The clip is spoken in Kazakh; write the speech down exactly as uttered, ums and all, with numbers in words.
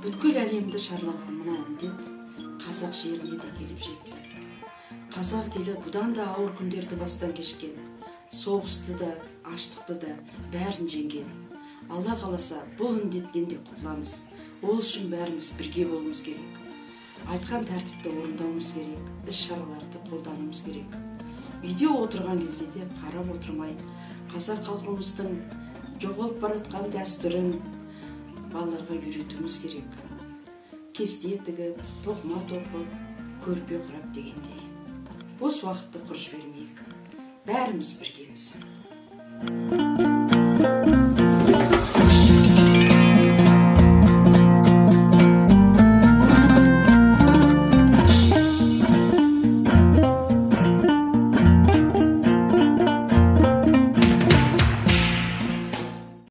Бүткіл әлемді шарлаған мына індет қазақ жеріне де келіп жетті. Қазақ елі бұдан да ауыр күндерді бастан кешкен, соғысты да, аштықты да бәрін жеңген. Алла қаласа бұл індеттен де құтыламыз. Ол үшін бәріміз бірге болуымыз керек. Айтқан тәртіпті орындауымыз керек, іс-шараларды қолдануымыз керек. Үйде отырған кезде де қарап отырмай, қазақ халқымыздың жоғалып баратқан дәстүрін балаларға үйретуіміз керек. Кесте тігіп, тоқыма тоқып, көрпе құрап дегендей. Бос уақытты құрыш бермейік. Бәріміз біргеміз.